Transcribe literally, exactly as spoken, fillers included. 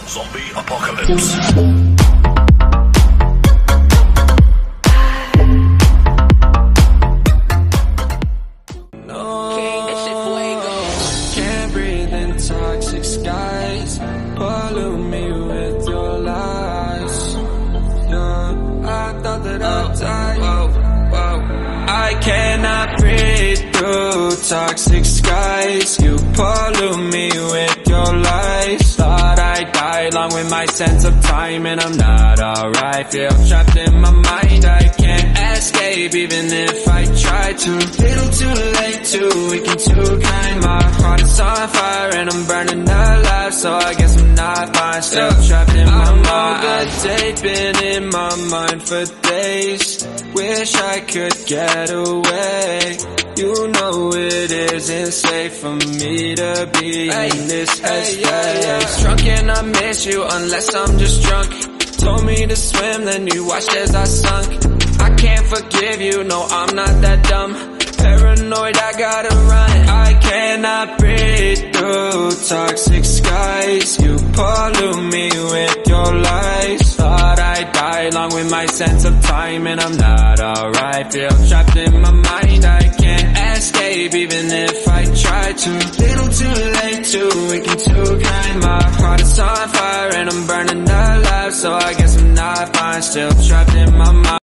Zombie apocalypse. Can't breathe in toxic skies. Pollute me with your lies. Yeah, I thought that I'd die. Whoa, whoa. I cannot breathe through toxic skies. You pollute me with your lies. Thought I'd die along with my sense of time, and I'm not alright. Feel trapped in my mind, I can't escape even if I try to. Little too late, too weak and too kind. My heart is on fire and I'm burning alive, so I guess I'm not fine. Still trapped in my mind. I know the date been in my mind for days. Wish I could get away. You know it isn't safe for me to be hey, in this headspace. Hey, yeah, yeah. Drunk and I miss you unless I'm just drunk. Told me to swim, then you watched as I sunk. I can't forgive you, no I'm not that dumb. Paranoid, I gotta run. I cannot breathe through toxic skies. You pollute me with your lies. Thought I'd die along with my sense of time, and I'm not alright. Feel trapped in my mind, I can't escape even if I try to. Little too late, too weak and too kind. My heart is on fire and I'm burning alive, so I guess I'm not fine. Still trapped in my mind.